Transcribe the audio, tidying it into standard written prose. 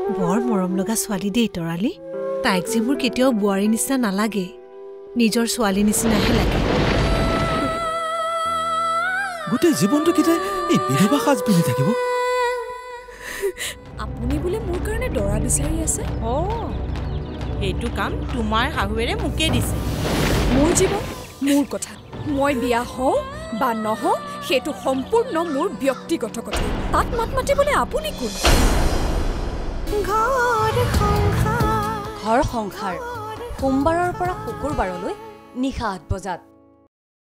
বৰ মৰম লগা ছোৱালী দেই তৰালি। তাইক যে মোৰ কেতিয়াও বোৱাৰী নিচিনা নালাগে, নিজৰ ছোৱালী নিচিনাহে লাগে। গোটেই জীৱনটো কি তাই এই বিধৱা সাজ পিন্ধি থাকিব? আপুনি বোলে মোৰ কাৰণে দৰা বিচাৰি আছে? এইটো কাম তোমাৰ শাহুৱেৰে মোকে দিছে। মোৰ জীৱন মোৰ কথা, মই বিয়া হওঁ বা নহওঁ সেইটো সম্পূৰ্ণ মোৰ ব্যক্তিগত কথা। তাত মাত মাতিবলৈ আপুনি কোন? ঘৰ সংসাৰ সোমবাৰৰ পৰা শুকুৰবাৰলৈ নিশা ৮ বজাত।